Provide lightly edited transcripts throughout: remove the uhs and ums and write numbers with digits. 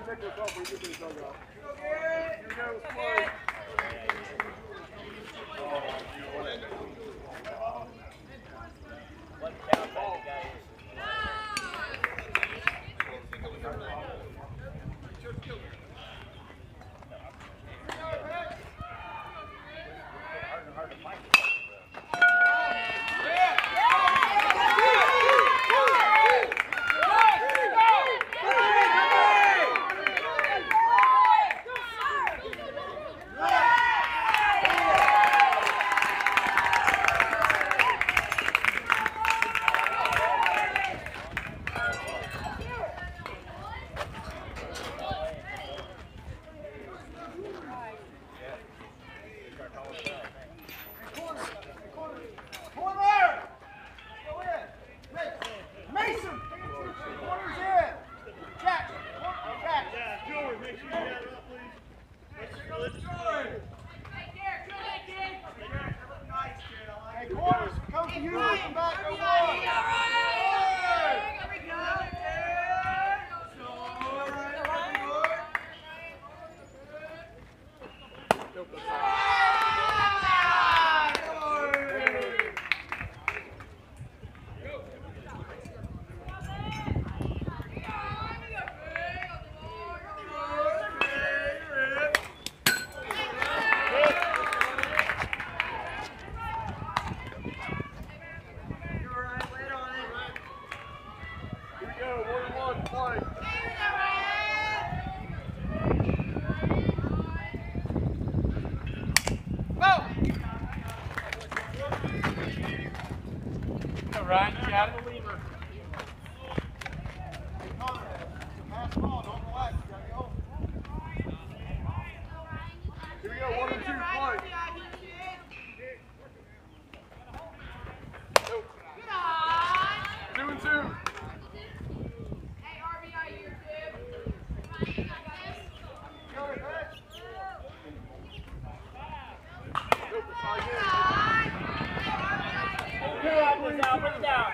Ryan, you got it. Here we go, 1 and 2, play. 2 and 2. Hey, RBI, you too. Bring it down.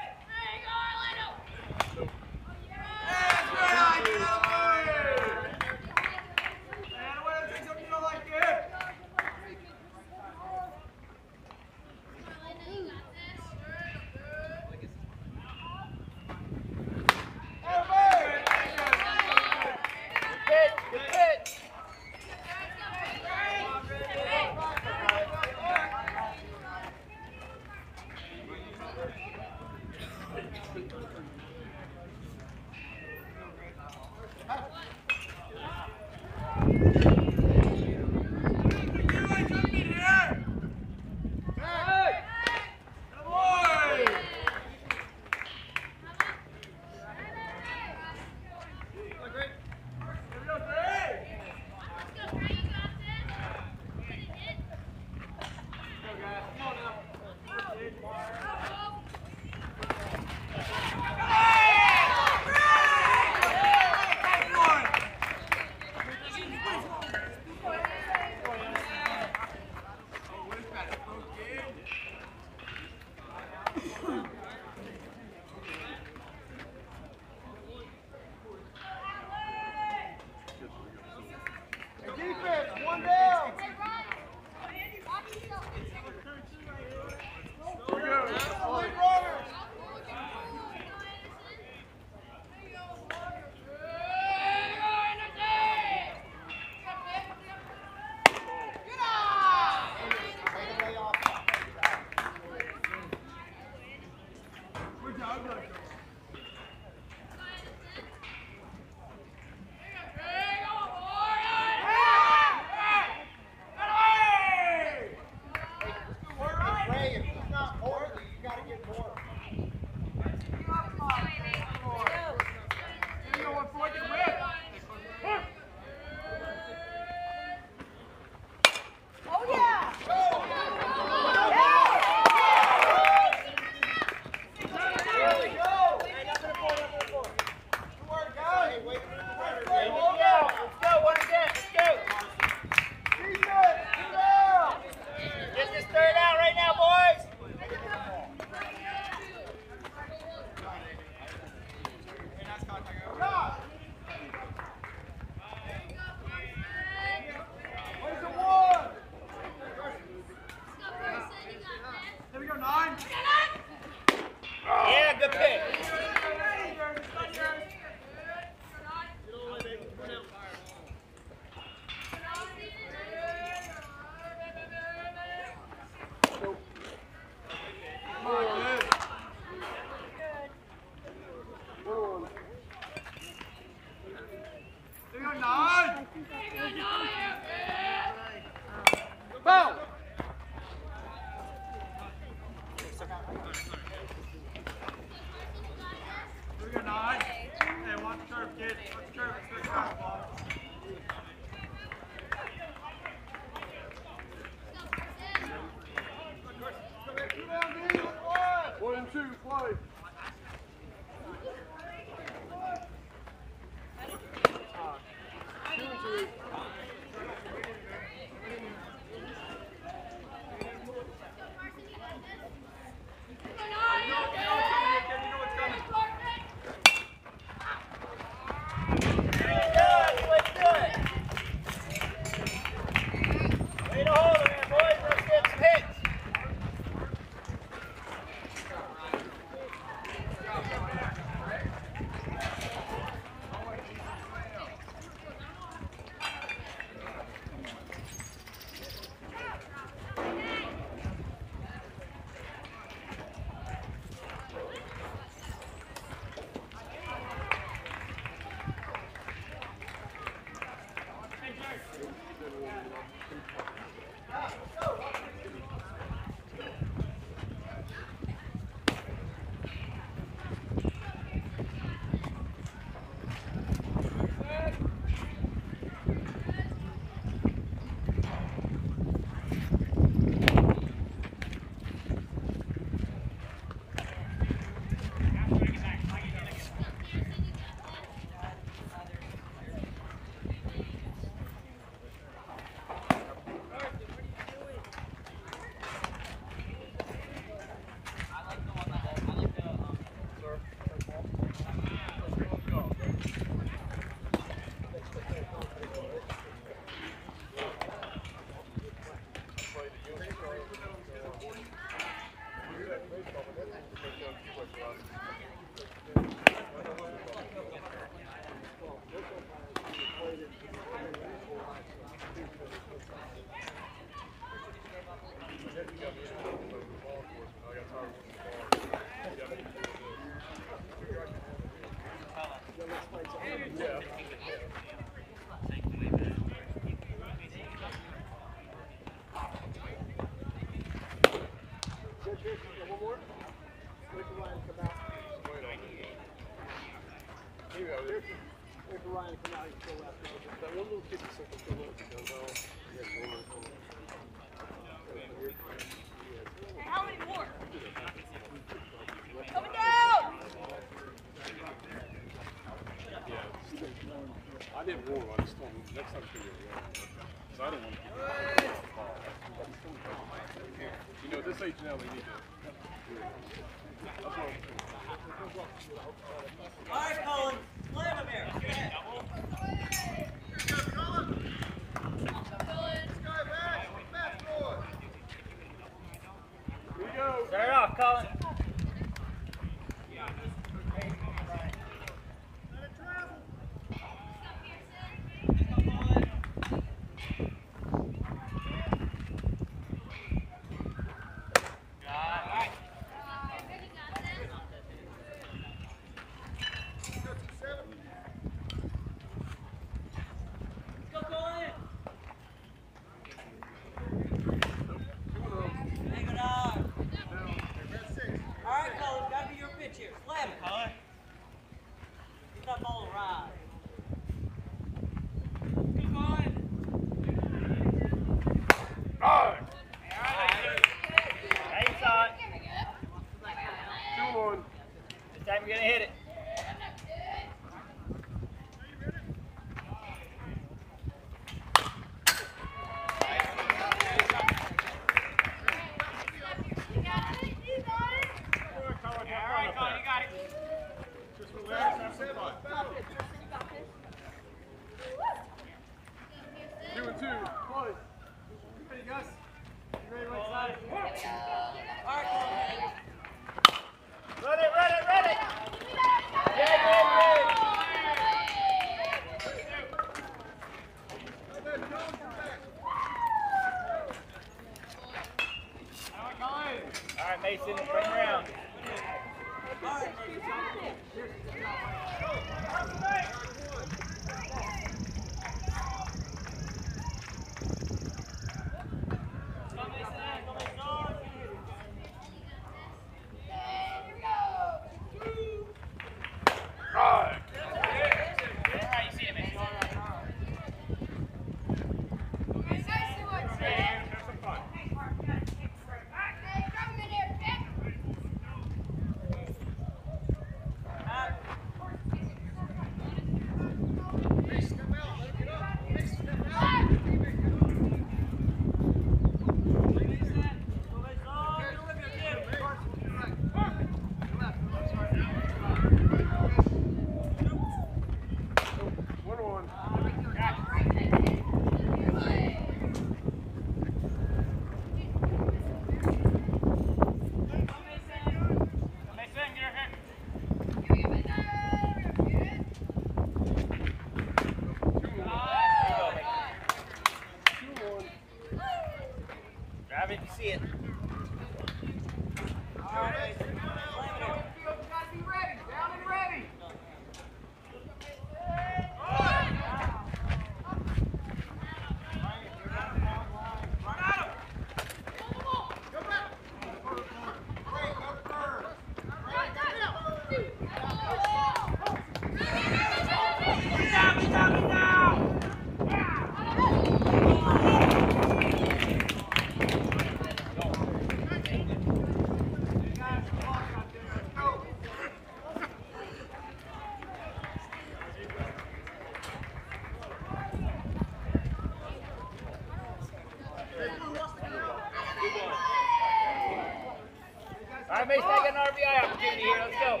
Mace, take an RBI opportunity here. Let's go.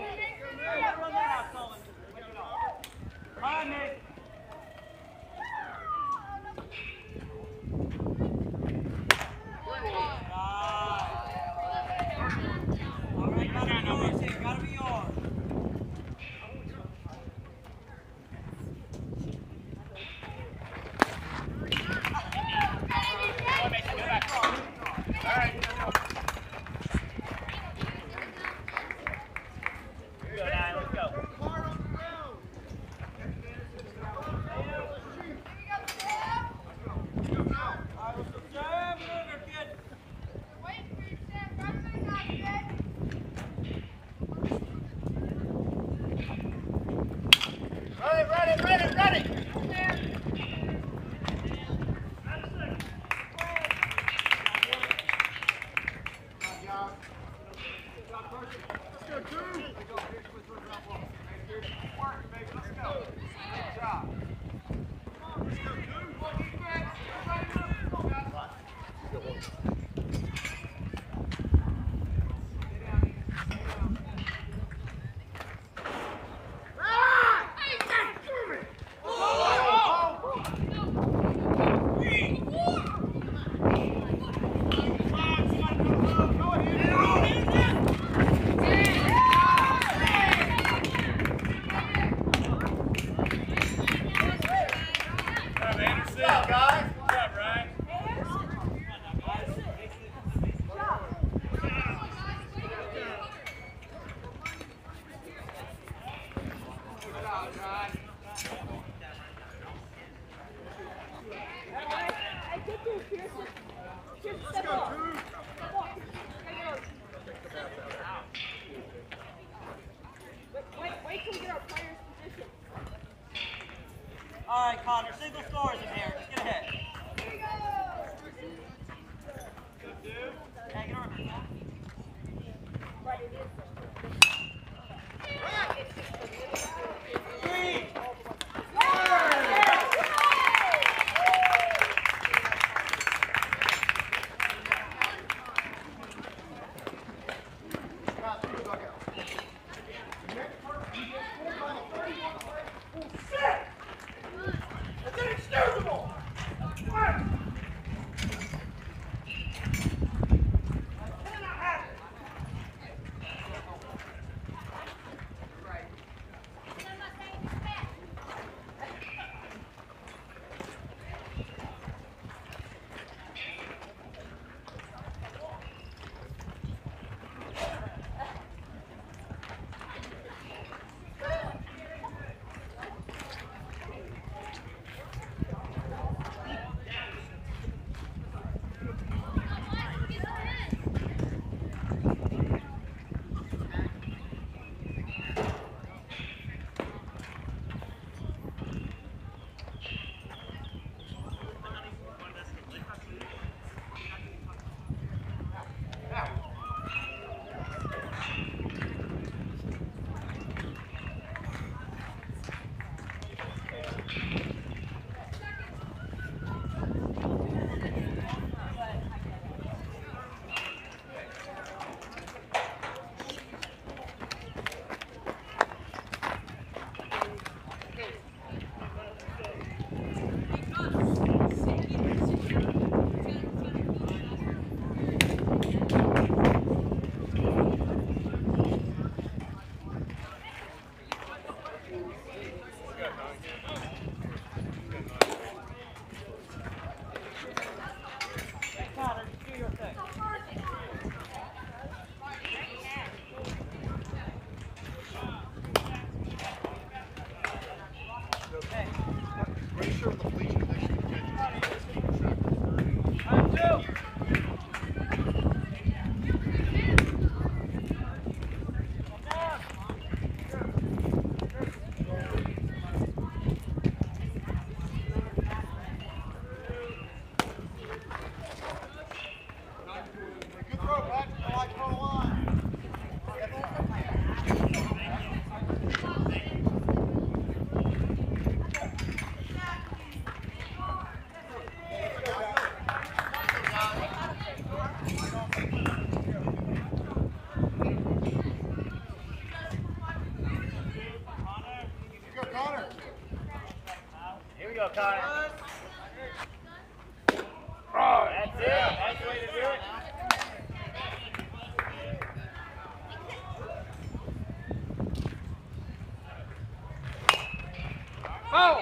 Come on, Nick. Gotta be yours. All right, Connor, single scores in here. Just get ahead. Hey, get over here. Connor, just do your thing. Here we go, Connor. Oh, that's it. That's the way to do it. Oh!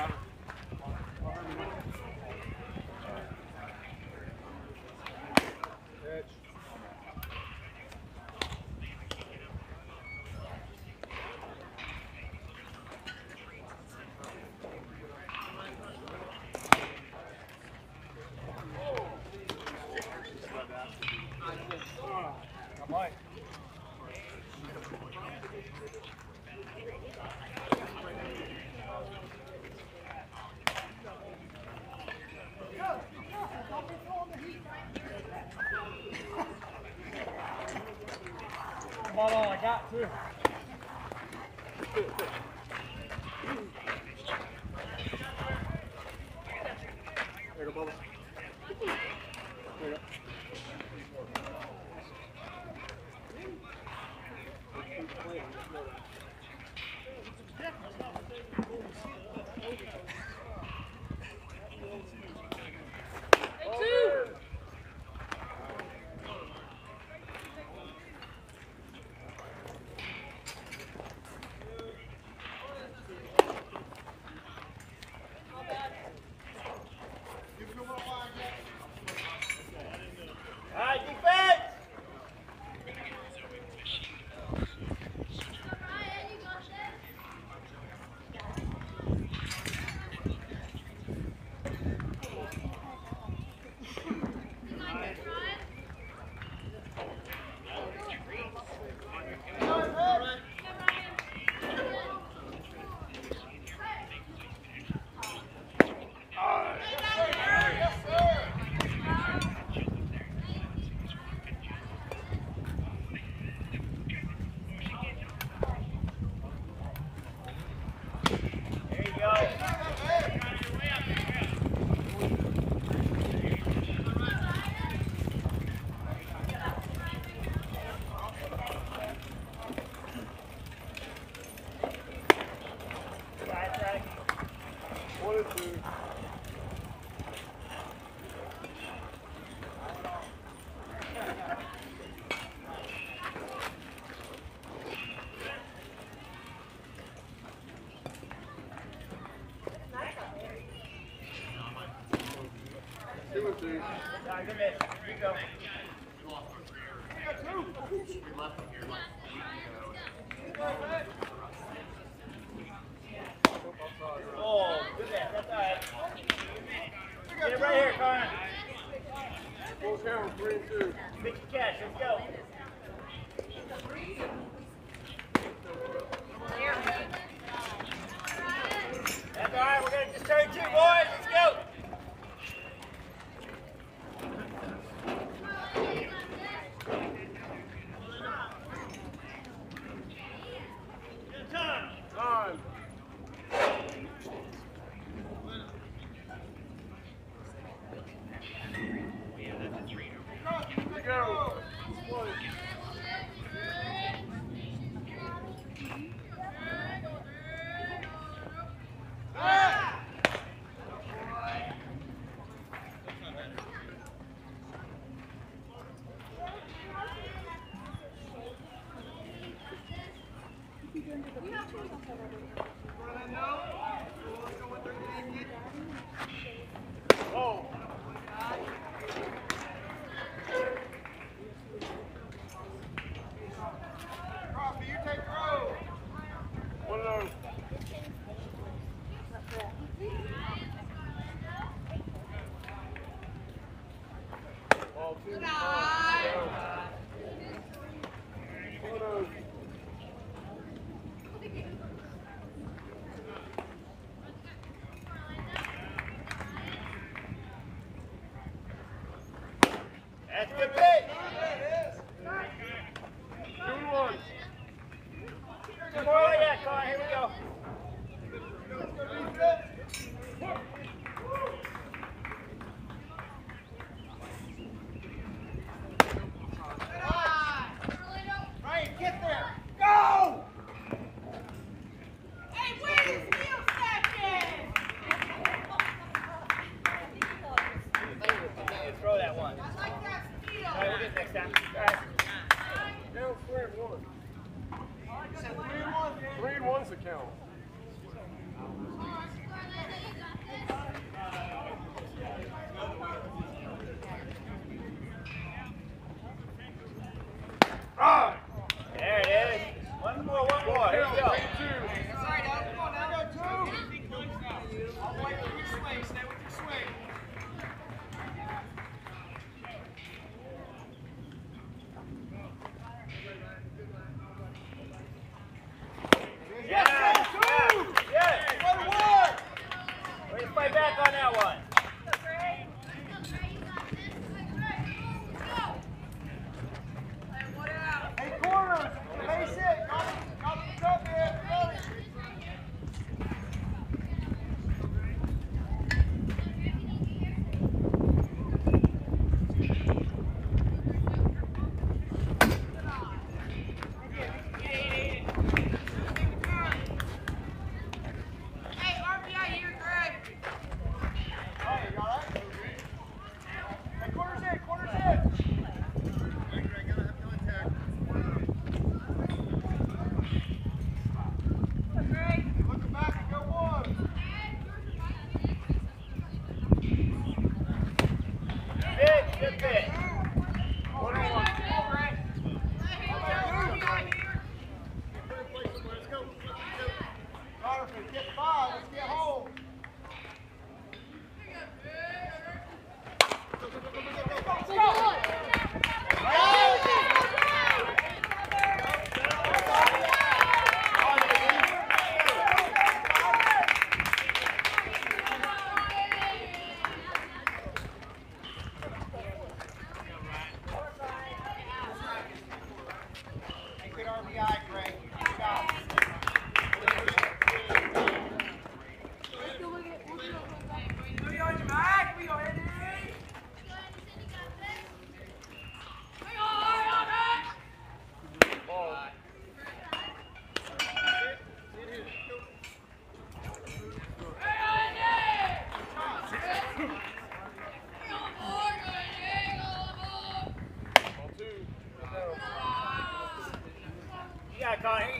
About all I got, too. There you go, Bubba. There you go. All right, defense! There you go. That's right. 1 and 2. Two and 2. All right, good miss. Here you go. Oh, good miss. That's all right. Get it right here, Connor. Full count, 3 and 2. Fix the catch. Let's go. That's all right. We're going to just turn 2, boys. Let's go. Time. Go.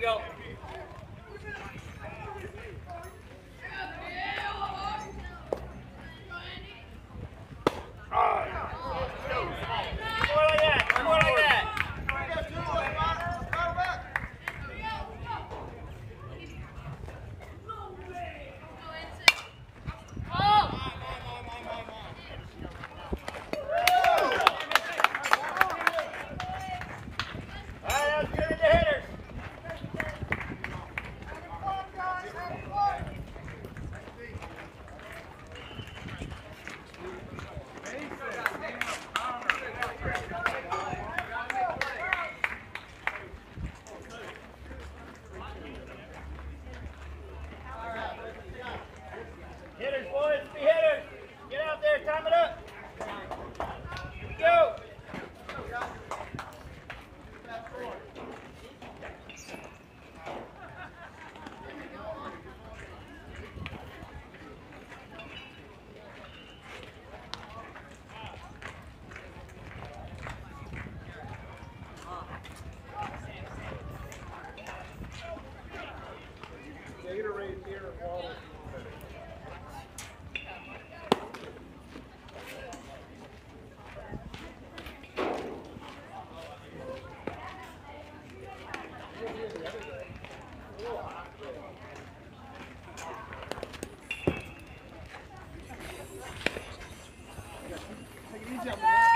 go. Hitters, boys, be hitters. Get out there, time it up. Go. Gatorade beer and water. Take it easy up, man.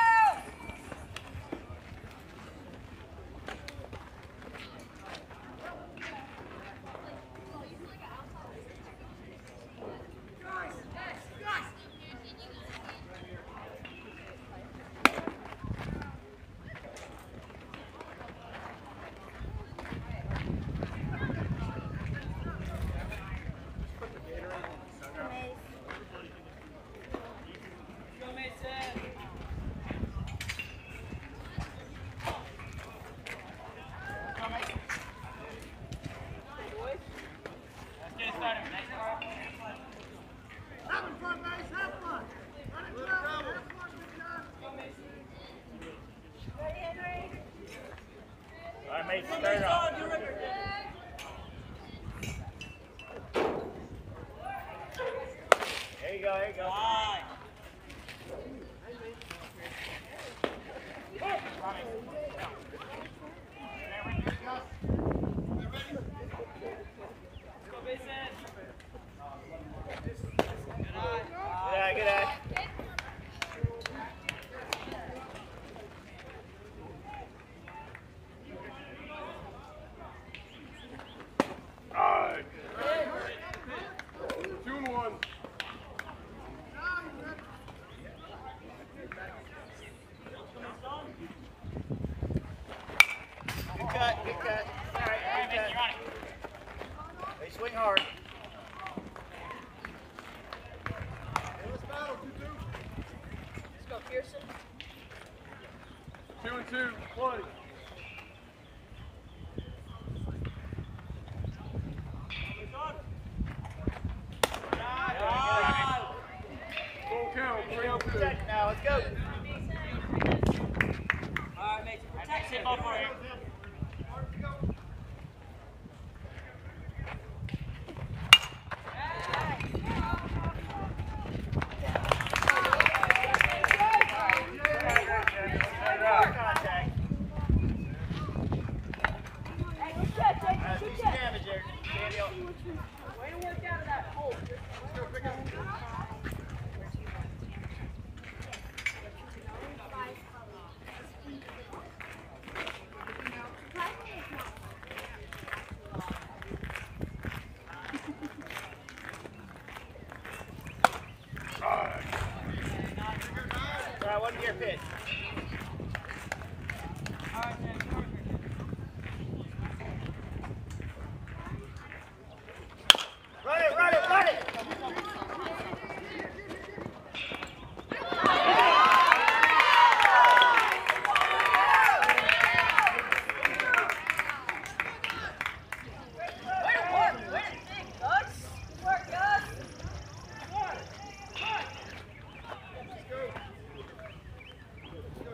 All right, mate, start it off. There you go, there you go. Fine. Yeah, good eye. All right. 2-1. Good cut, good cut. All right, good cut. They swing hard. Let's battle, 2-2. Let's go, Pearson. 2-2, play. Full count, 3-2. Protect now, let's go. All right, mate. Protect it, both for you. Contact. Do some damage there, Daniel. Way to work out of that hole. All right, one gear pitch. All right, man. Run it, run it, run it! Let's go.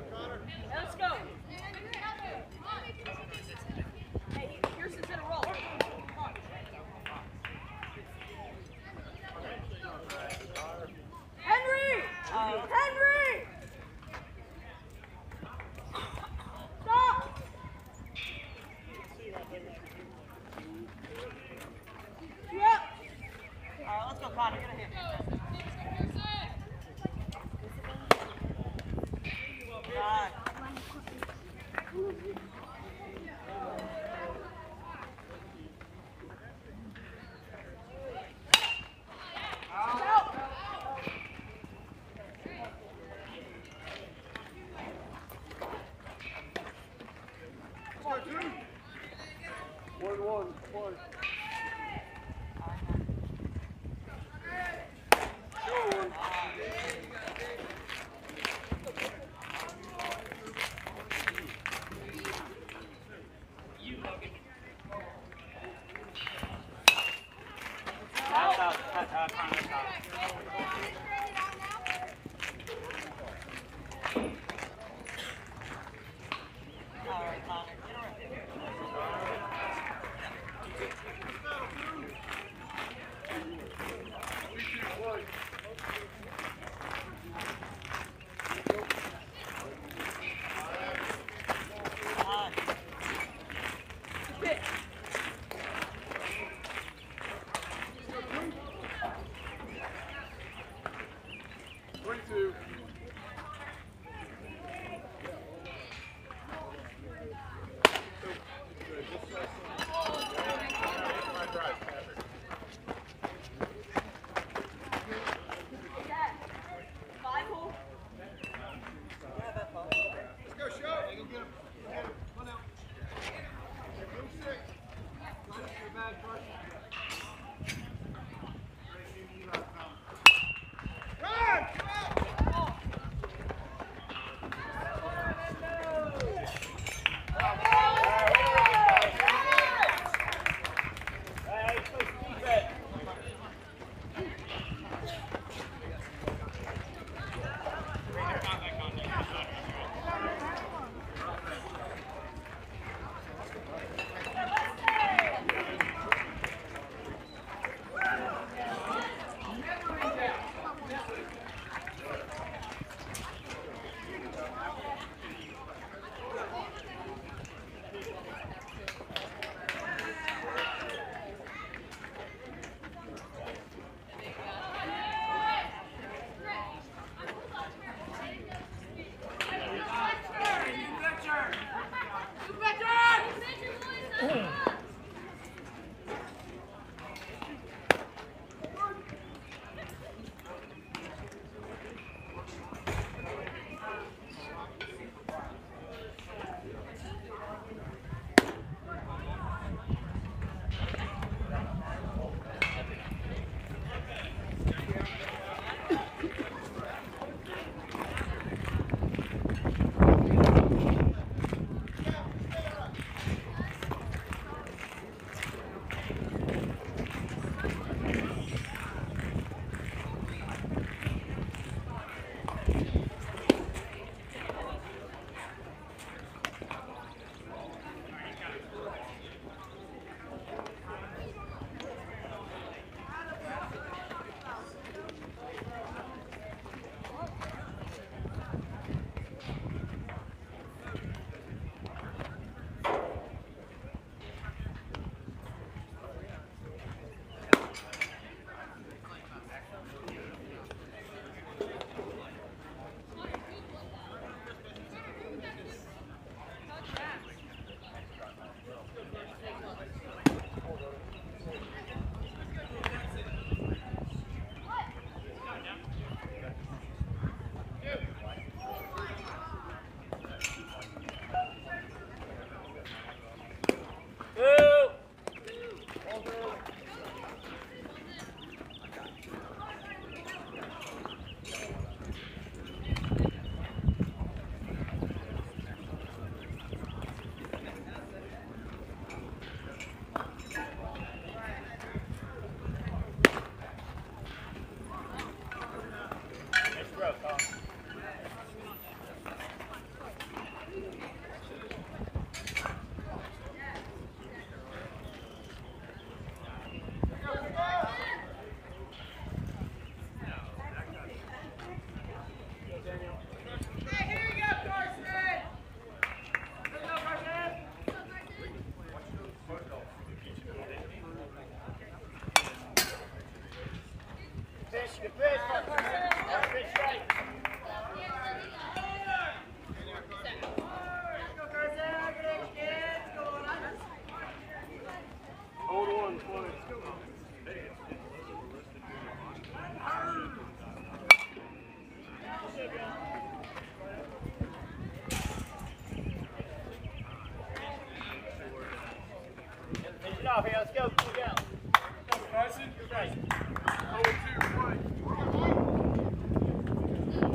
Tyson, 0-2, play.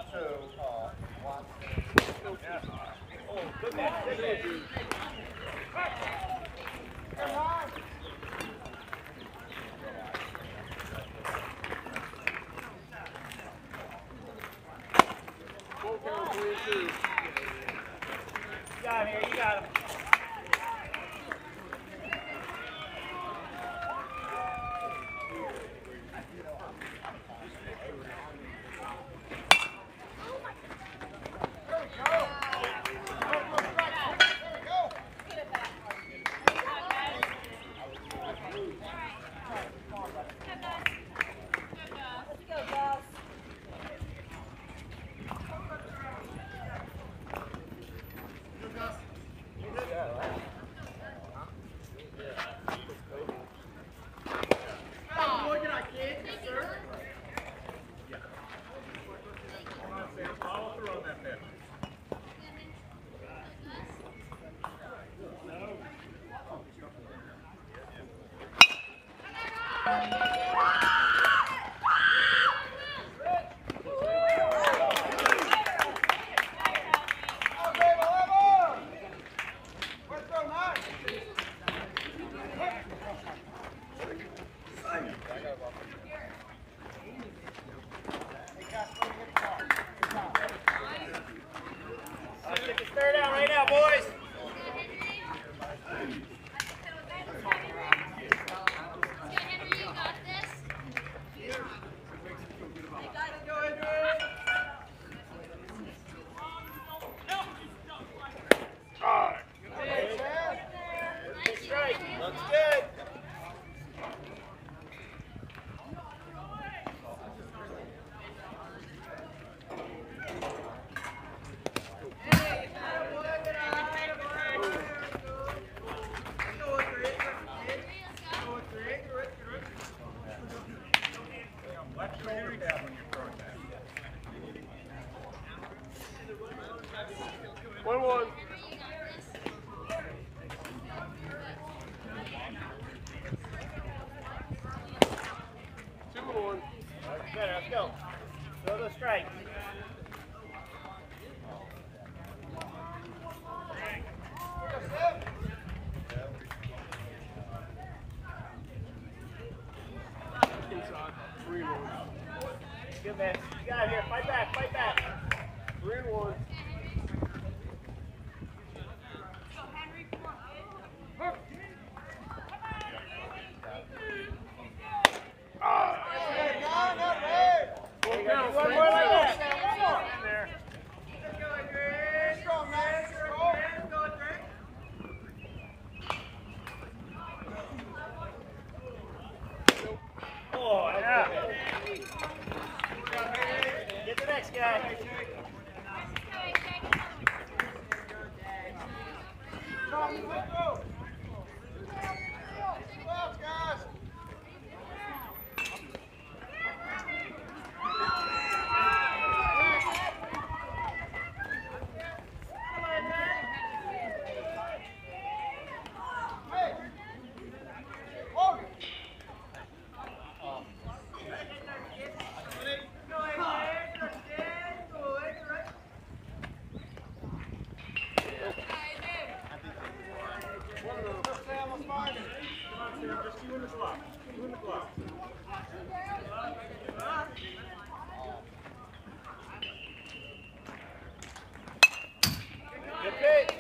Oh, good man. Good man. You got him here. You got him. Get this third out right now, boys. Good strike. Looks good. One. Better, let's go. Throw those strikes. Inside. 3-1. Good man. You got it here. Fight back, fight back. 3-1. One more like that. There. Oh, yeah. Get the next guy. Just you in the slot. You in the glove. Good pitch.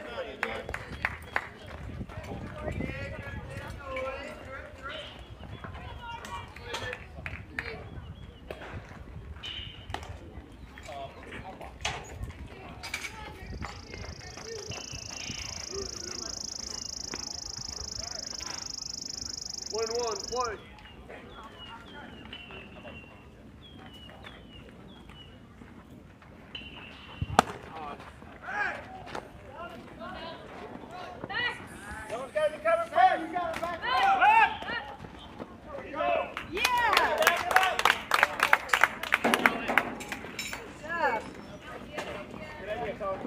Play. Someone's got to be covered first. You got it back. Good idea, Tom.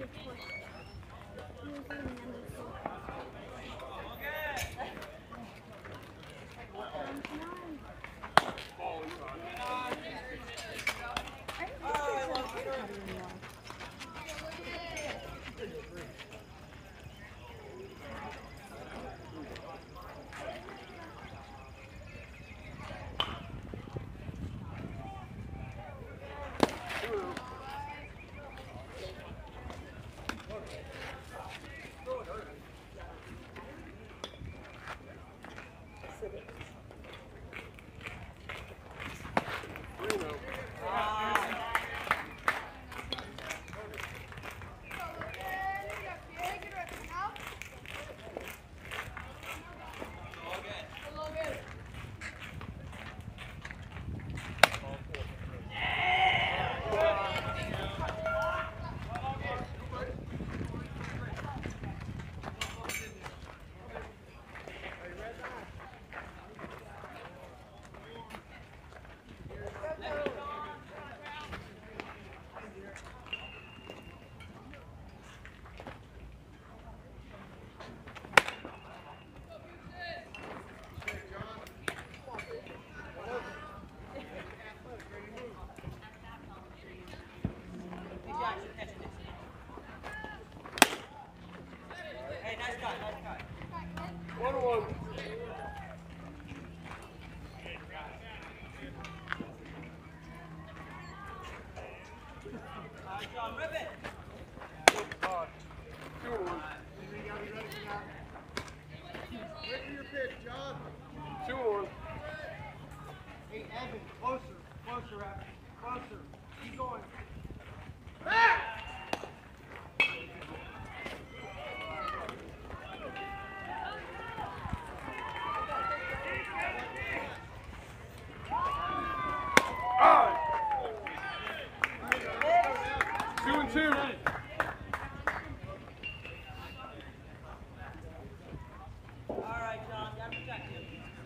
Hey, nice cut, nice cut. 1-1. All right, John, rip it. 2-1. Wait for your pitch, John. 2-1. Hey, Evan, closer, closer, Evan, closer. Keep going. Ah! 2-2. All right, John, gotta protect him.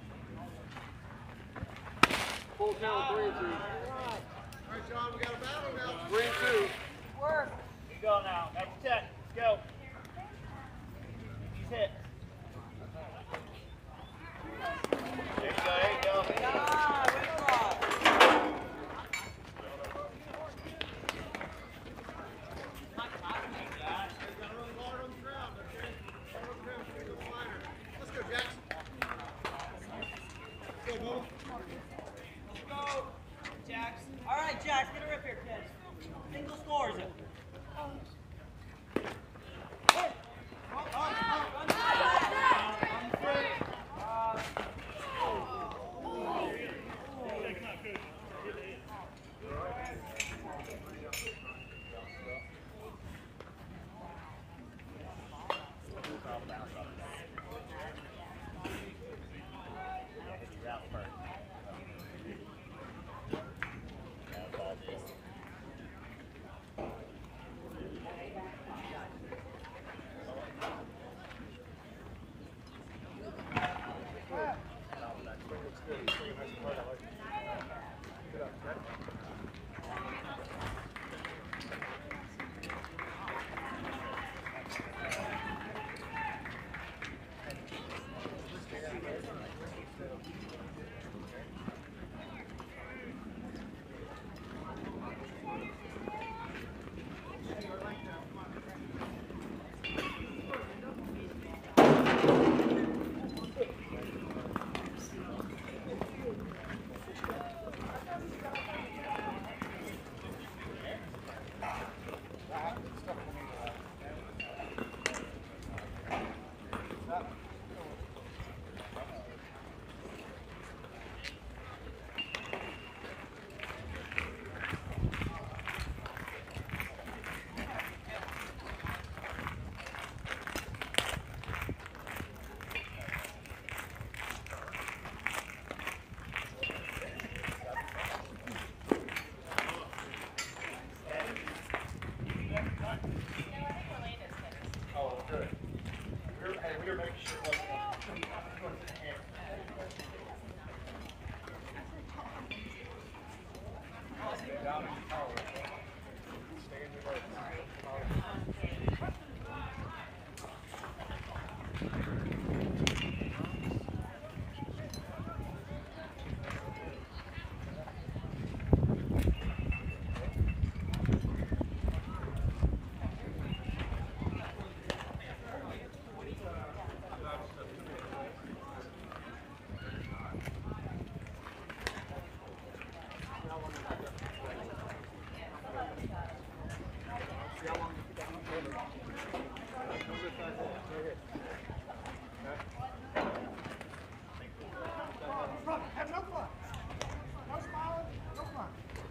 Full count, 3-2. All right, John, we got a battle now. 3-2. Work. You go now. That's 10. Let's go. He's hit. There you go. There you go. Ah, way to rock. Got to run hard on the ground, okay? Go slider. Let's go, Jackson. Let's go, Bo. Let's go, Jax. All right, Jax, get a rip here, kids. Single scores it. Have no fun. No smiling, no fun.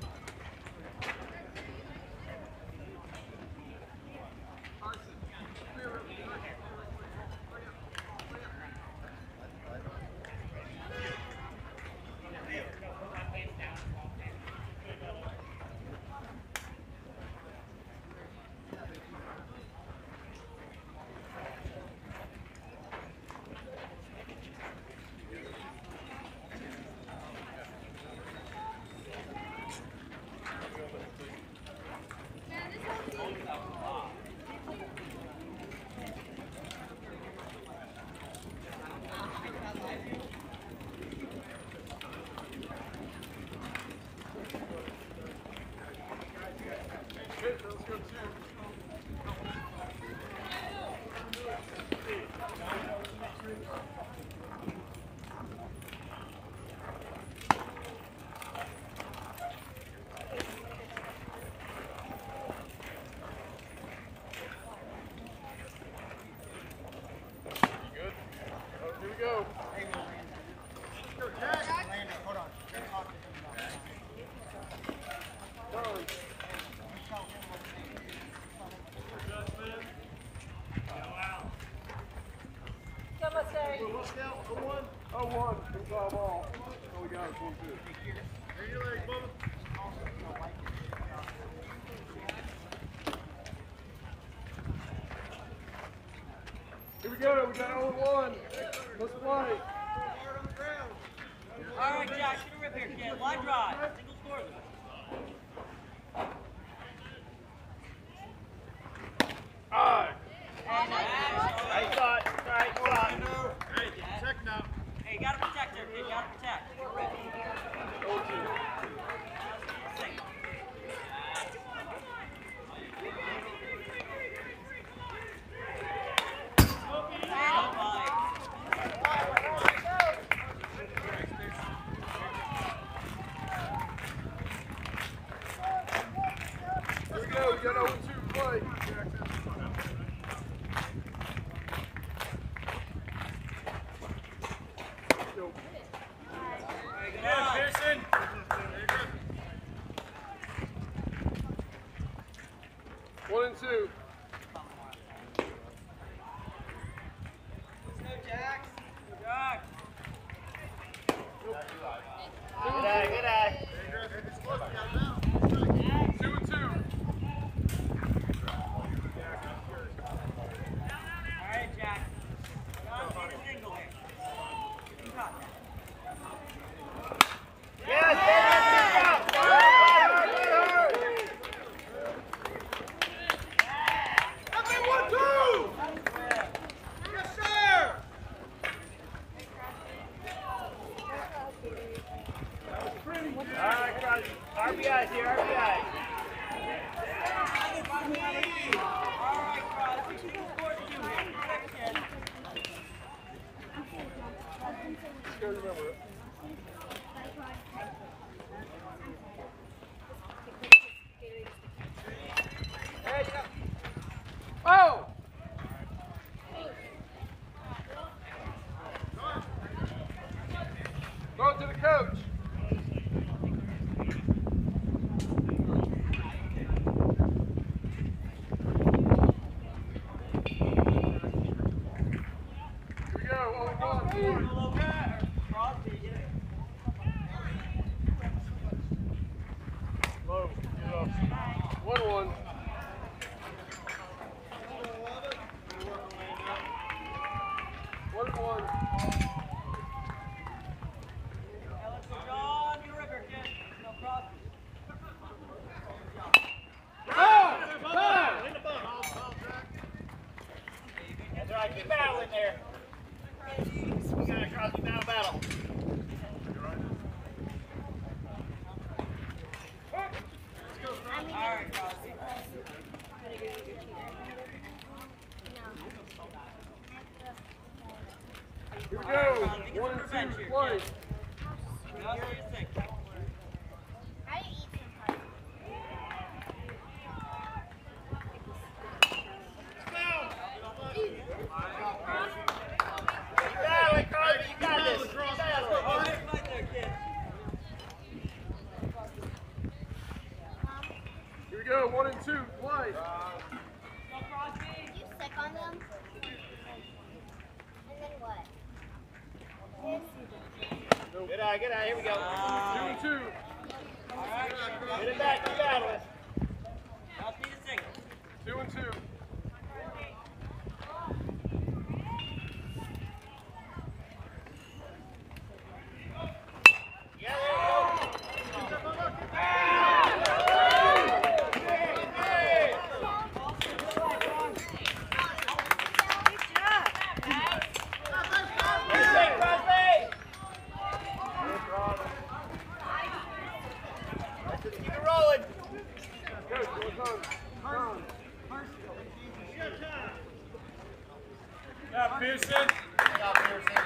Here we go, we got 0-1. Let's play. All right, Jack, shoot a rip here, kid. Line drive. Single score. Nice shot. Nice shot. Hey, check now. Hey, you gotta protect there, kid. You gotta protect. Here we go, we got 0-2 play. Yo. Yeah, Pearson. 1 and 2. Jack. Good eye, good eye. 2 and 2. All right, Jack. John, take a single here. You got that. Yes, yes, good job. All right, Crosby. RBIs here, RBIs. All right, Crosby. Single score to you here. Protect, kid. Just gotta remember it. Oh! Throw it to the coach. Here we go, 0-1. Low, get up. 1-1. 1-1. John, you ripper, kid. No Crosby. That's all right, keep battling there. We got a Crosby battle. All right, Crosby. Here we go. 1 and 2 play. Now, what do you think? I eat some on them. And then what? Good eye, here we go. 2-2. Get it back, keep battling. Now need a single. 2-2. Yeah, there we go. Yeah, Pearson. Stop, Pearson.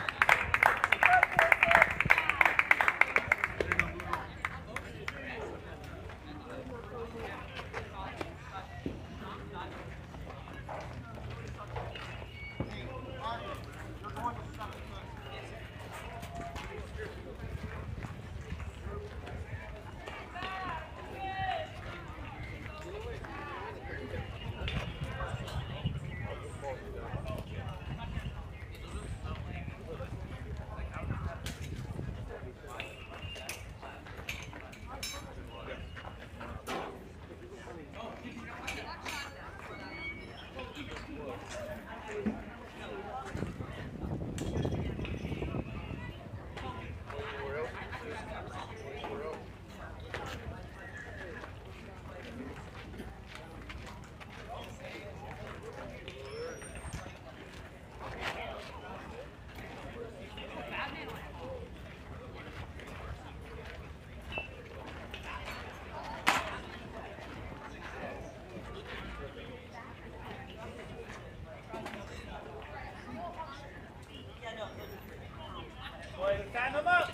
Boy, time him up.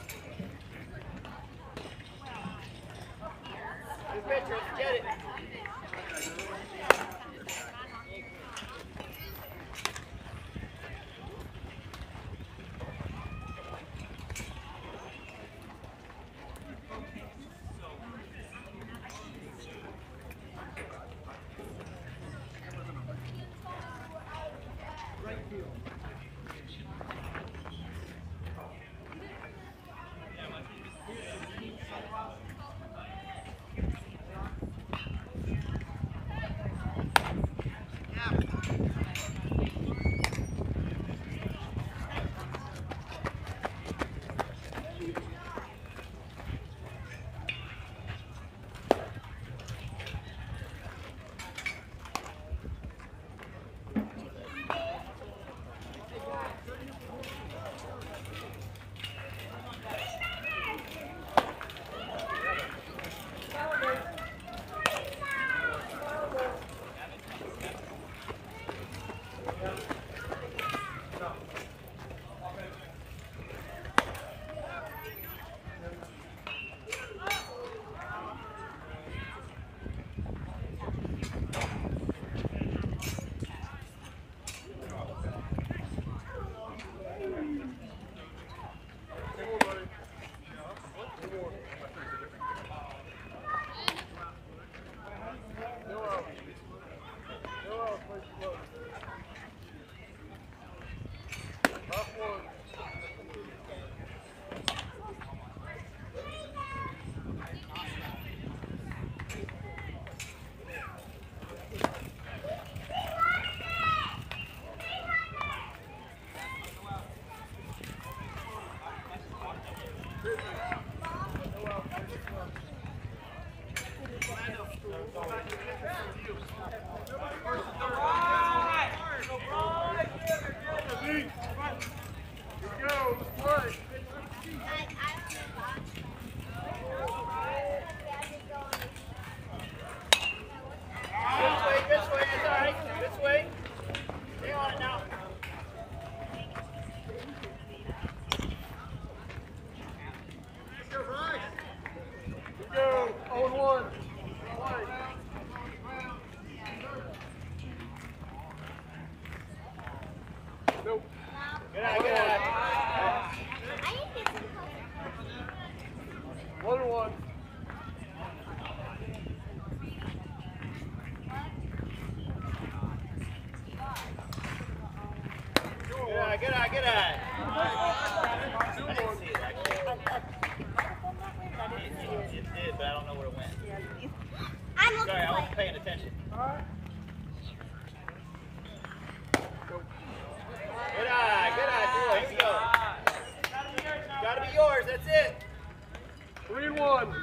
Good pitch, let's get it. eye, good eye, good eye. I didn't see it actually. It did, but I don't know where it went. Sorry, I wasn't paying attention. Good eye, boy. Here we go. Gotta be yours, that's it. 3-1.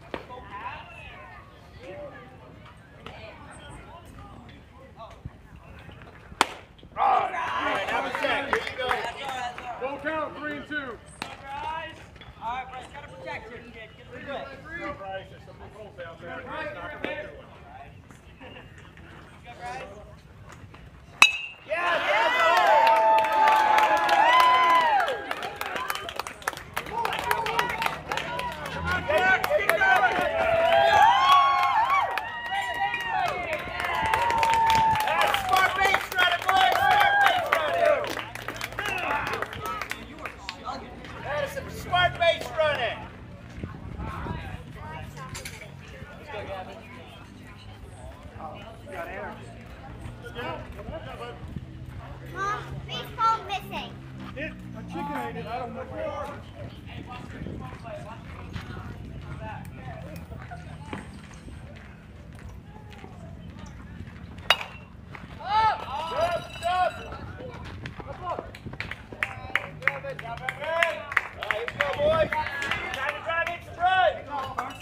All right, now we check. Here you go. Full count, 3-2. All right, Bryce, gotta protect your kid. Get through it. No, Bryce, there's some big holes out there. It's not gonna make it. Smart base running. Mom, baseball missing. A chicken ate it. I don't know where. Here we go, boys. Time to drive in some runs.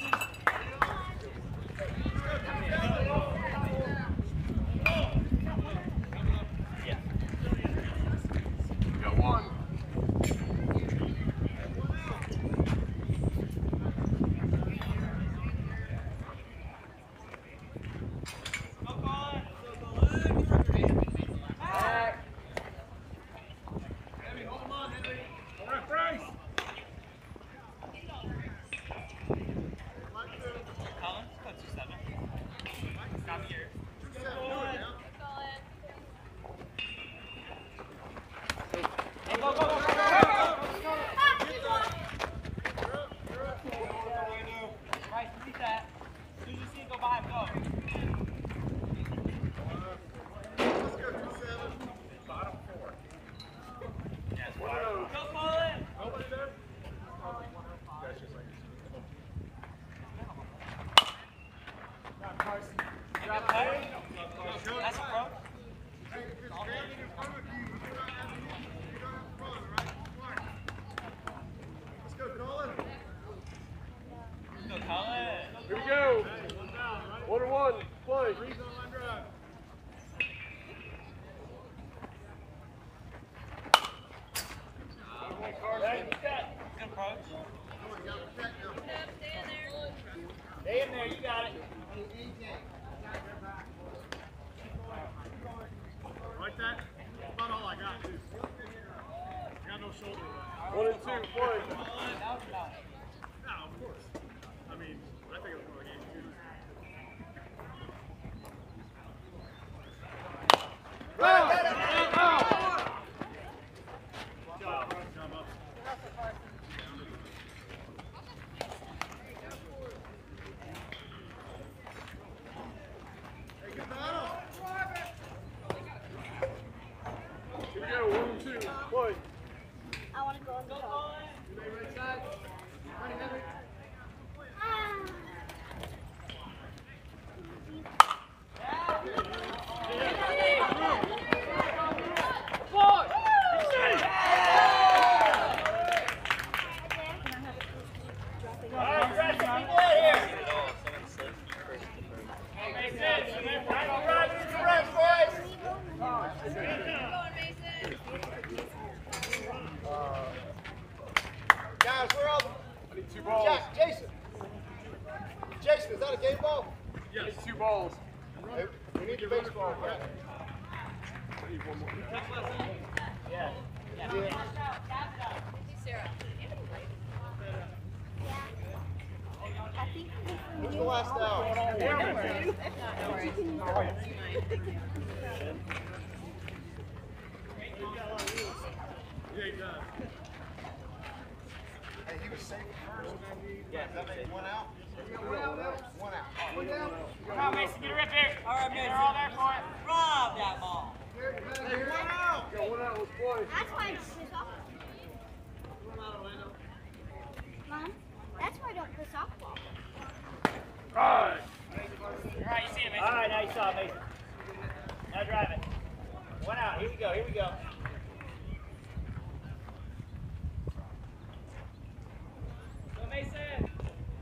Got one. Here we go. 1-1. Play. Stay in there, you got it. Like that? That's about all I got, too. I got no shoulder. 1 and 2. Play. No, of course. I mean, I think it was more game 2. Here we go, 1 and 2. Play. I want to go on the phone. Guys, where are the... I need 2 balls. Jason, is that a game ball? I need 2 balls. Hey, we need the baseball. Yeah. I need 1 more. Yeah. What's the last out? Yeah, he does. Hey, he was safe first. Yeah, That made 1 out? 1 out. Come on, Mason, get a rip here. All right, Mason. They're all there for it. Rob that ball. Hey, 1 out. Got 1 out. Let's play. That's why I don't play softball. Mom, that's why I don't play softball. All right. All right, you see it, Mason. All right, now you saw it, Mason. Now drive it. One out. Here we go. Here we go. Go, Mason.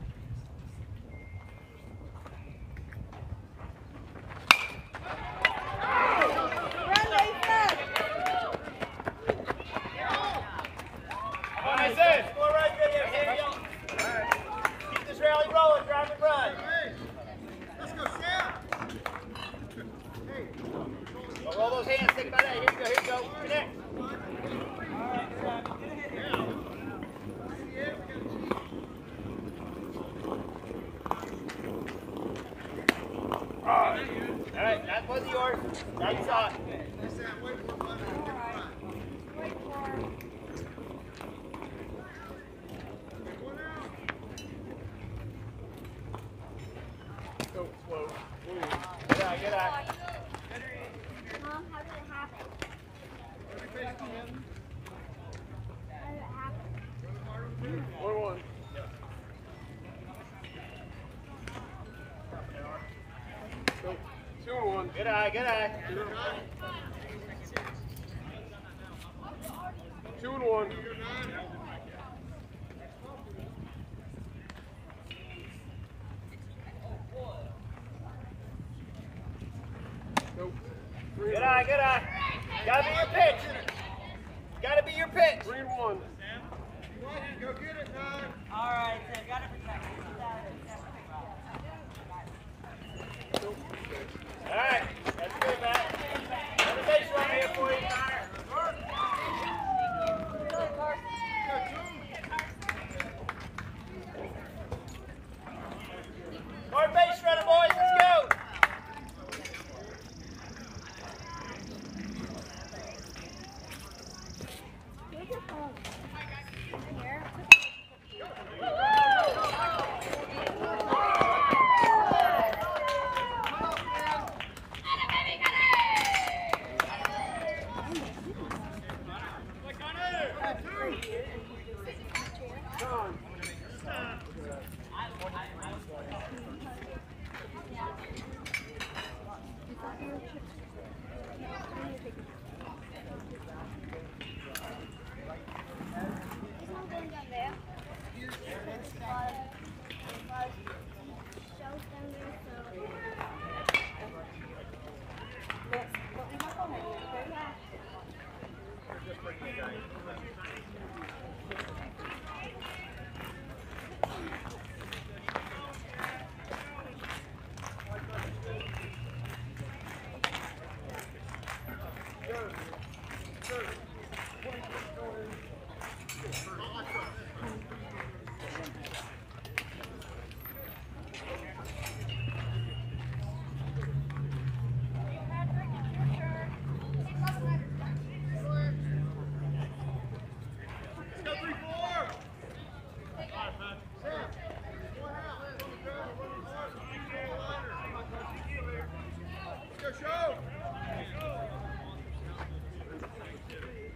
Come on, Mason. Score right there. Here we go. All right. Keep this rally rolling. Drive and run. Let's go, Sam. Oh, roll those hands. Think about that. Here you go. Here you go. Connect. All right, that was yours. Now you saw it. Sam, wait for one. Wait for Go slow. Good eye, good eye. Mom, how did it happen? How did it happen? 1-1. Go. 2-1. Good eye, good eye. 2-1. Go. Good eye, good eye. Gotta be your pitch. Gotta be your pitch. 3-1. Go get it, Nine. All right, Sam, got it protected. All right, that's good, Matt. Another base run here for you, Connor. Hard base running, boys. Let's go. Where's your phone? Here. There's no going down there. Shows down there, so. Go, show.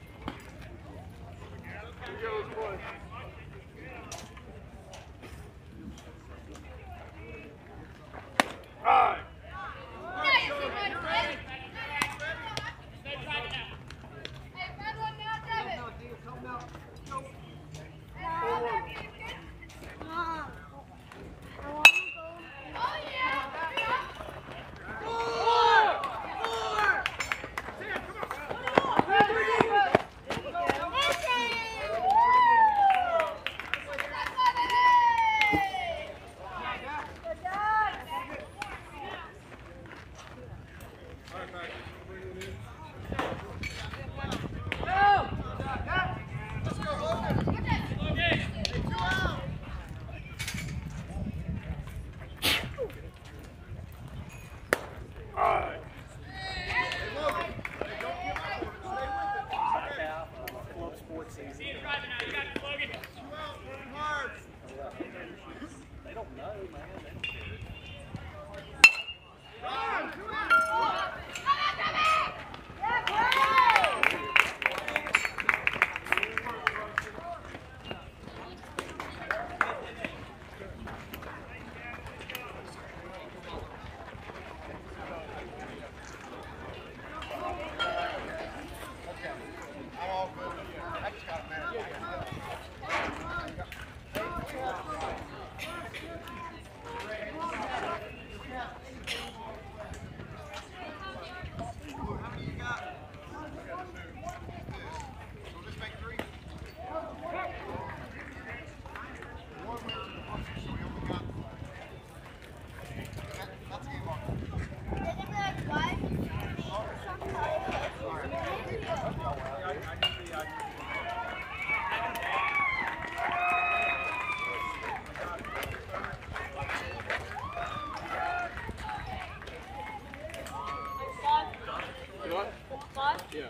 Yeah.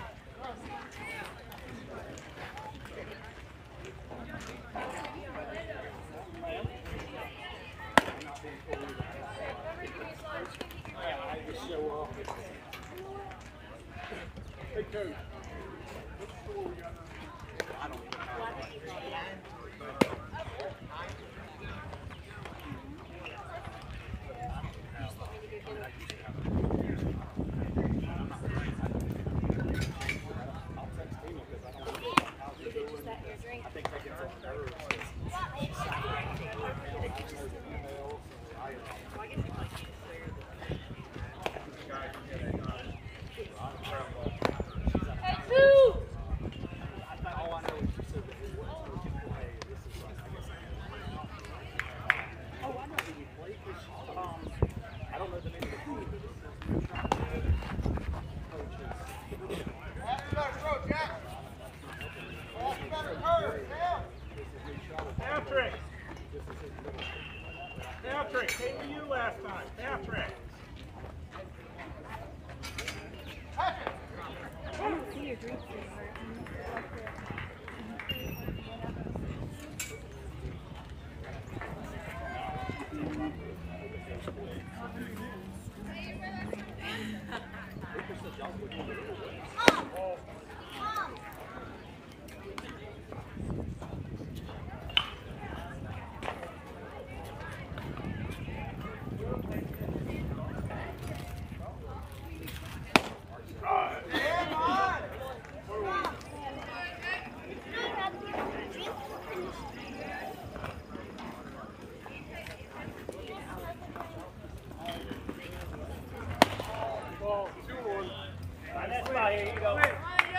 I just show off. Hey, coach. What score we got now? I don't know. I think they get some nerves. I don't know the name of the team. Patrick! Patrick, came to you last time. Patrick! I don't see your drinks anymore. Find that spot here, you go.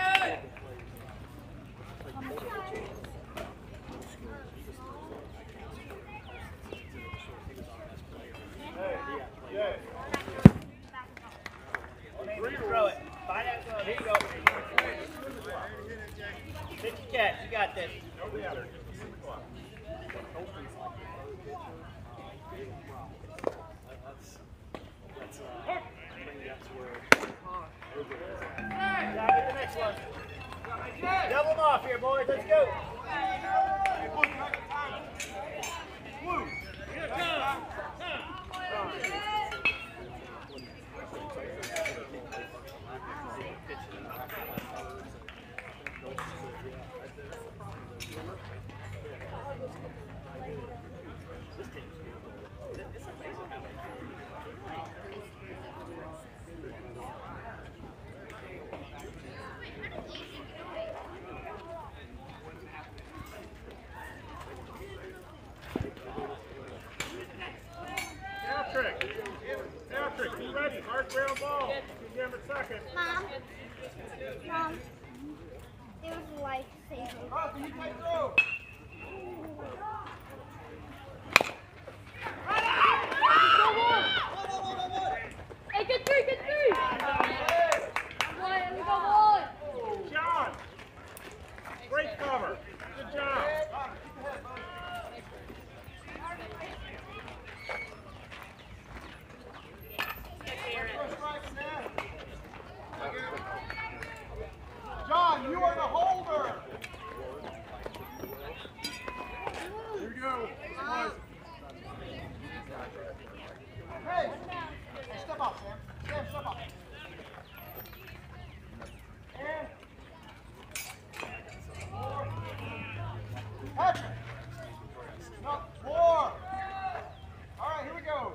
Throw it. Find that throw. Here you go. Take the catch. You got this. Get the next one. Double them off here, boys. Let's go. Patrick, be ready. Hard ground ball. Give him a second. Mom, it was life-saving. Can you take through? Hey, get three! John! Great cover. Good job. John, you are the holder. Here we go. Hey, step up, Sam. Sam, step up. And Patrick. No, 4. All right, here we go.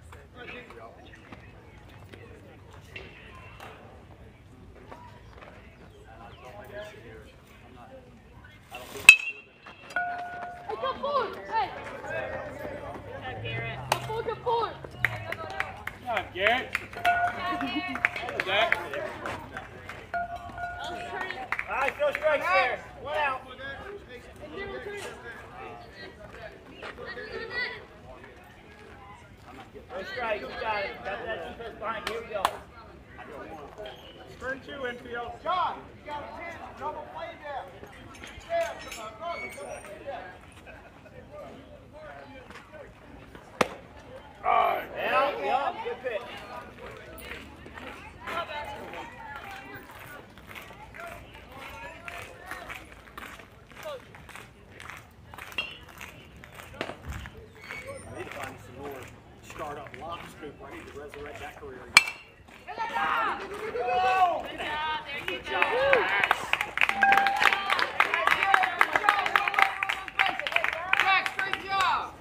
Hey, come forward! Hey! Come forward! Come on, Garrett. Zach. All right, throw strikes there. One out. Throw strikes. You got it. Got that defense behind. Here we go. Turn 2 infield. John, you got a chance to double play there. Sam, come on, double play there. Yeah, good pitch. resurrect that career again. Good job. Max, great job.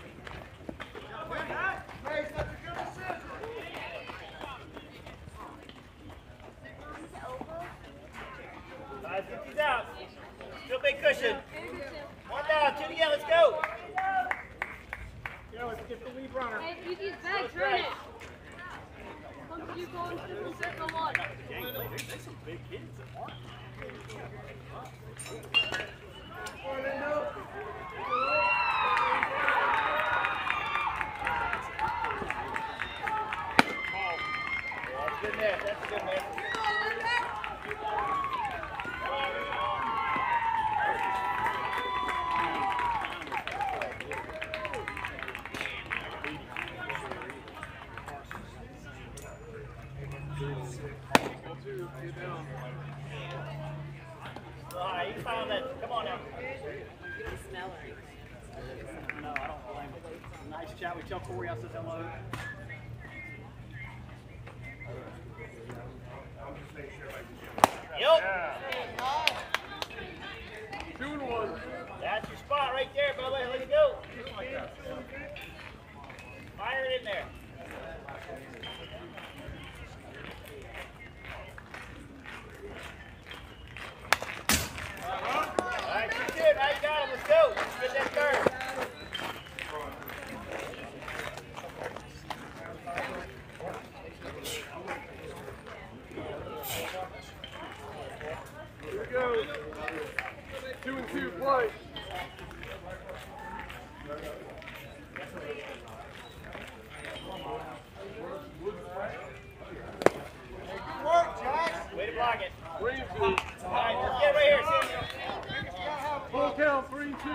Max, that's a good decision. 50's out. Still big cushion. One down, two to go, let's go. Yeah, let's get the lead runner. Hey, you get back, turn it. Come to you, going triple circle one. There's some big kids at Mark. That's a good match, that's a good match. Alright, you found that. Come on now. No, I don't blame him. Nice chat. We tell Corey I said hello. Yep. 2-1. That's your spot right there, Bubba. Let it go. Fire it in there. Alright, you're good. Now you got him. Let's go. Let's get that third. Here we go. 2-2, play. Good work, Jack. Way to block it. 3-2. Alright, let's get right here, Samuel. Full count, 3-2. Right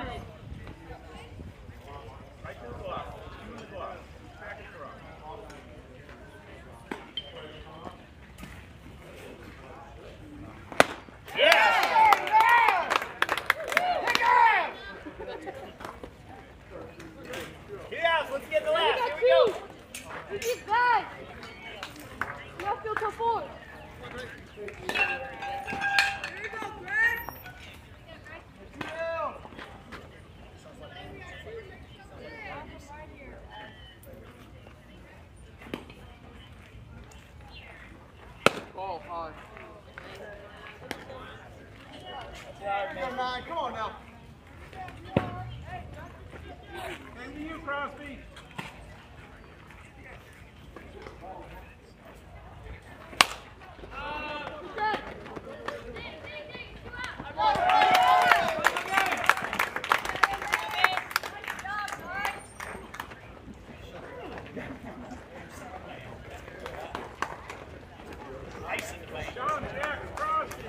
to the block. To the block. Back and throw. Let's get the last. Here we go. You get back. You have to come forward. Ball high. There you go, 9. Come on now. Same to you, Crosby. Nice in the bank. John Jack Crosby.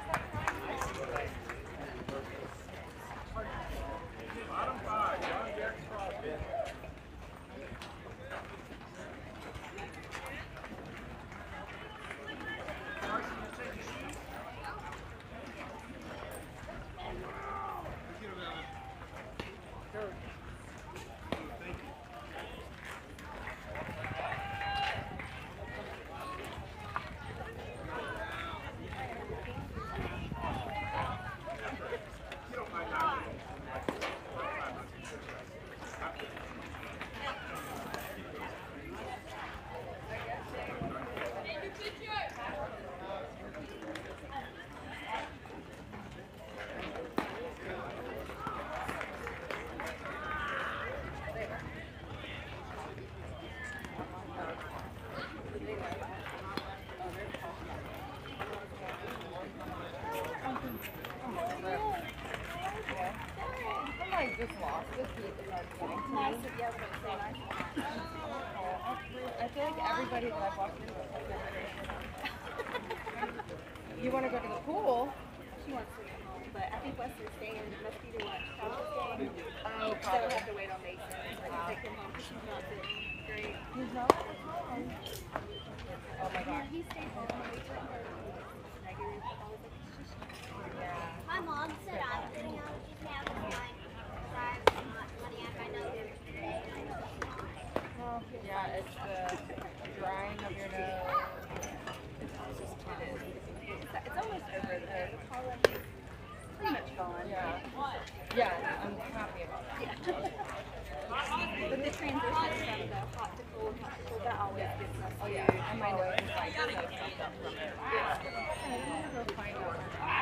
Bottom 5, John Jack Crosby. Somebody just lost this week is our getting to me. I feel like everybody that I've walked into has never You want to go to the pool? She wants to go home, but I think Wester's staying. It must be to watch Cowboys game. Oh, So probably. we'll have to wait on Mason. But he'll take him home because she's not feeling great. He's not at home. Oh my gosh. He stays home and waits for her. Negative. I was like, it's just. Yeah. My mom said I'm getting out. She's now fine. I'm not money. I know him today. Well, yeah, it's the dry Yeah, I'm happy about that. But the transition from the hot to cold, that always gets us. Oh yeah, and my nose is like so stuffed up from it. Yeah. I don't want to go find out.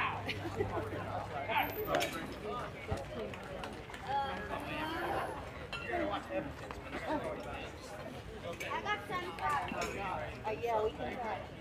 I got some. Yeah, we can try.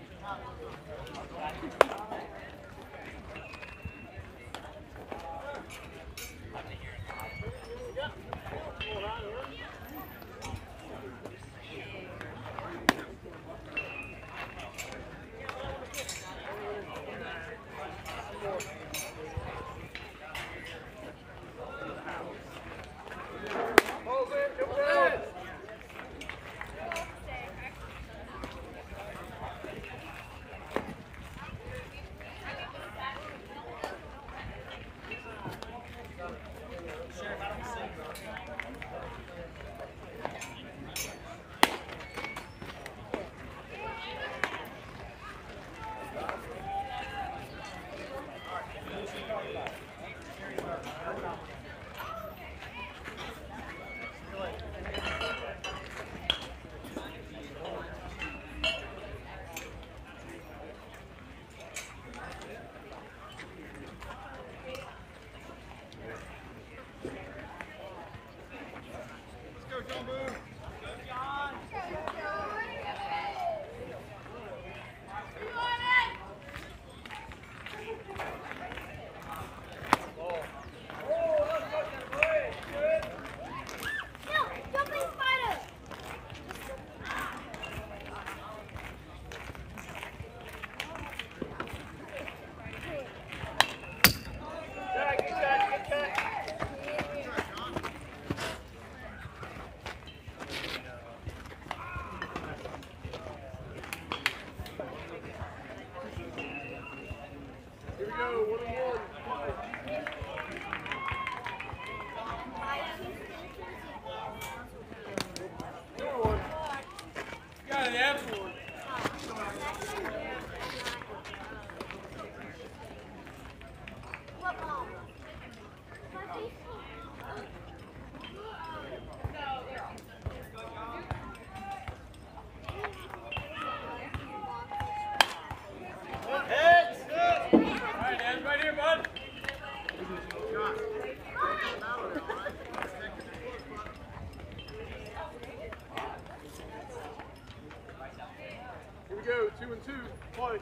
Here we go, 2 and 2, play.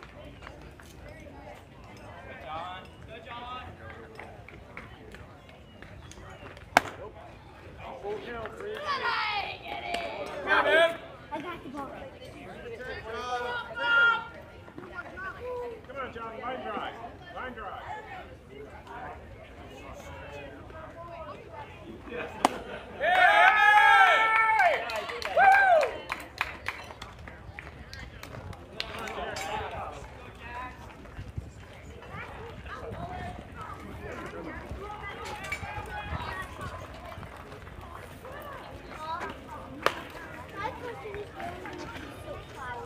Full count, 3 and 2. I got the ball. Come on, John, line drive. Line drive. My question is going to be so cloud.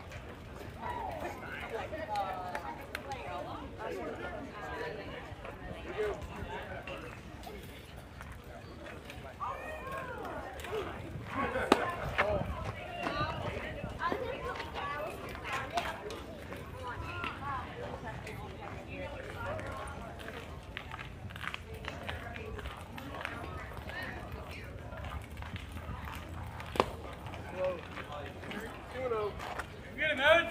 Get him, Evan.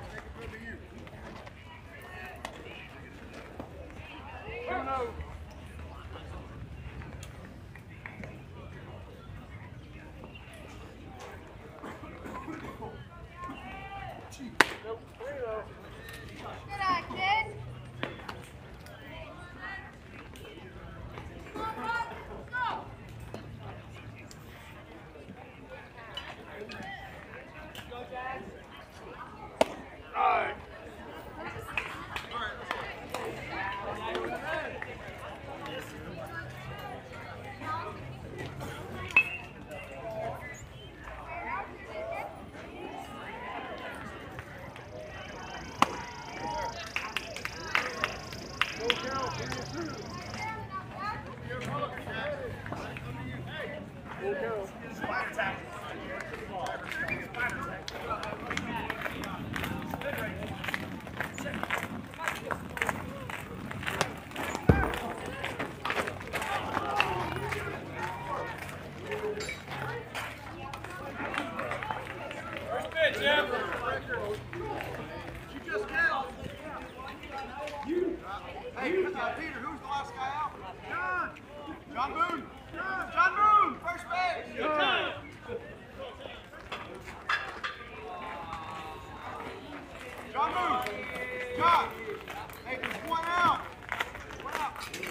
Good eye, kid. Full count, 3 and 2. First pitch, Jim. Hey, Peter, who's the last guy out? John Boone. John Boone, first base. John Boone. John. Hey, there's one out. One out.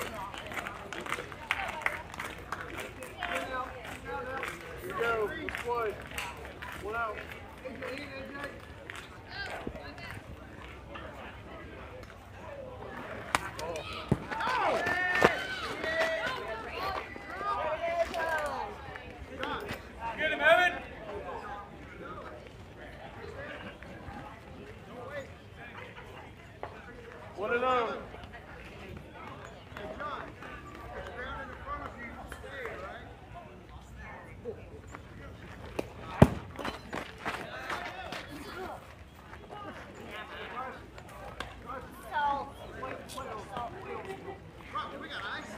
Here we go. Let's play. One out. Get him, Evan. One and out. We got ice.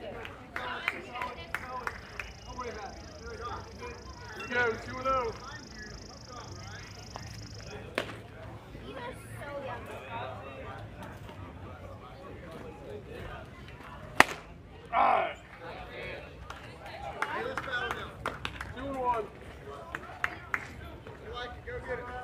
Don't worry about it. Here we go. Here we go. 2-0. All right. Hey, let's battle now. 2-1. You like it? Go get it.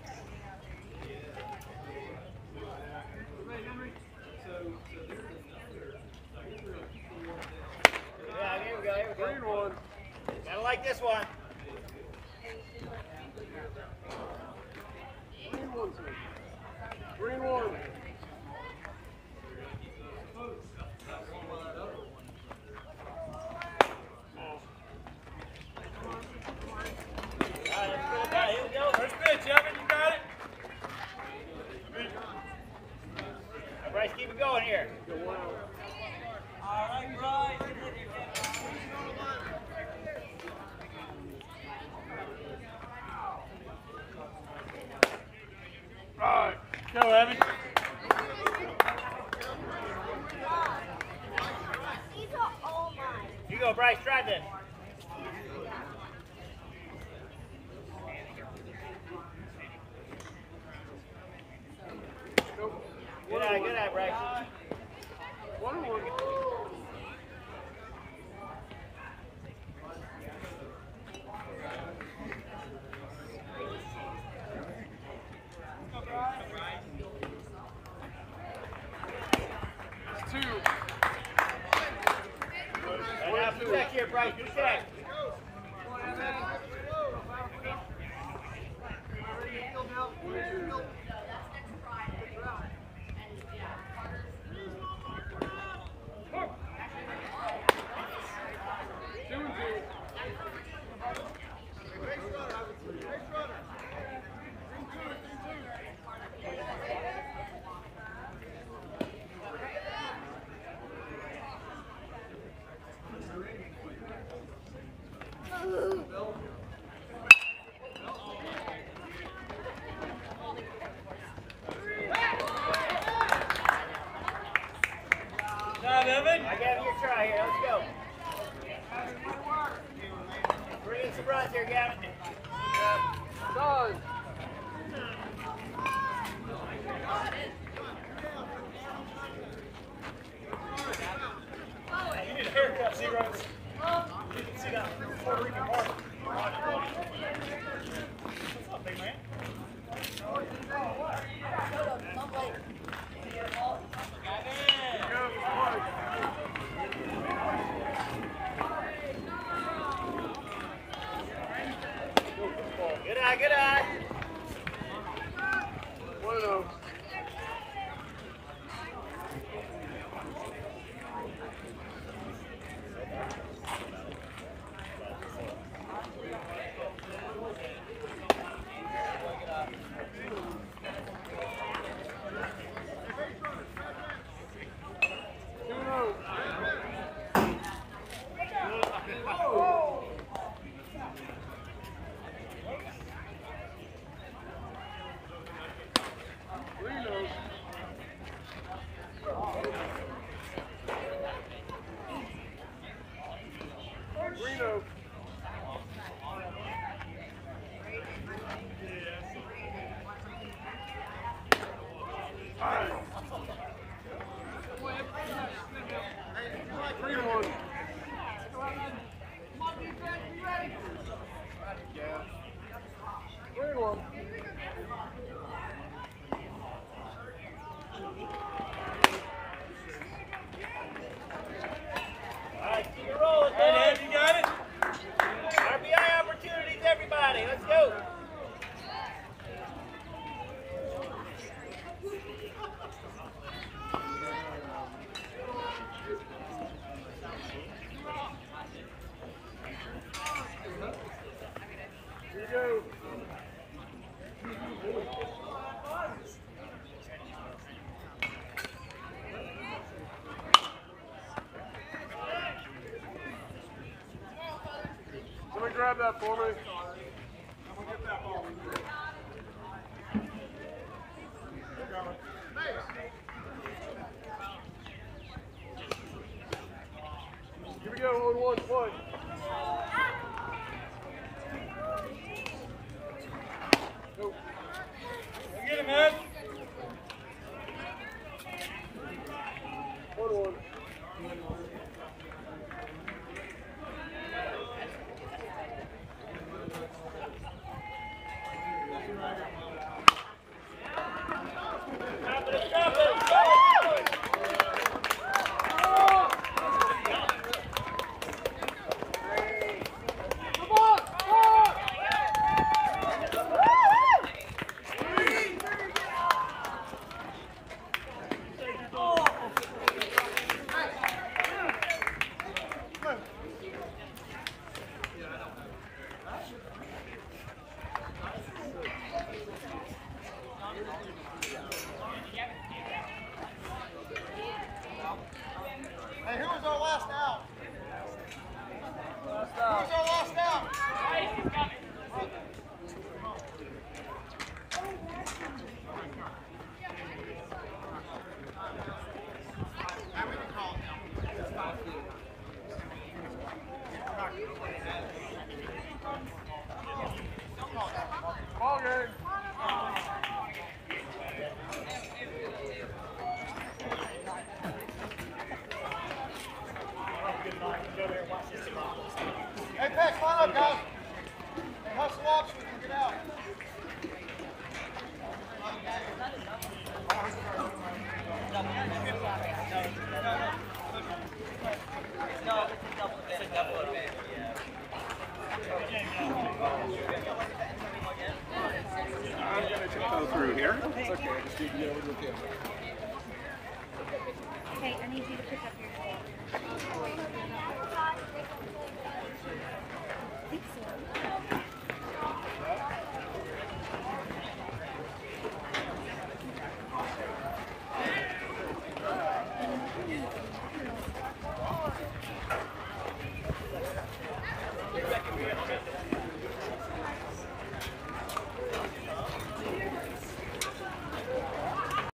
Yeah, here we go, here we go. 3-1. Gotta like this one. 3-1. All right, let's get it down. Here we go. First pitch, Evan, you got it. All right, Bryce, keep it going here. Go one out. All right, Bryce. All right. Go, Evan. These are all mine. You go, Bryce. Try this. Go. Good eye, Bryce. 1-1. It's 2. And now protect here, Bryce. Protect. Job, Evan. I got your try here. Let's go. Bring in some runs here, Gavin. Done. You need a haircut, Z-Runs. You can see that Puerto Rican mark. What's up, big man? Good eye, good eye. 1-0. that for me? Here we go, on 1 play. Go. Get him, man. 1-1. Hey, who was our last out? Who was our last out? Now we can call it now. Don't call it that. Ball game. Hey, Peck, line up, guys. Hey, hustle up so we can get out. Go through here. Okay. Okay, I just need to get over to the camera. Okay, I need you to pick up your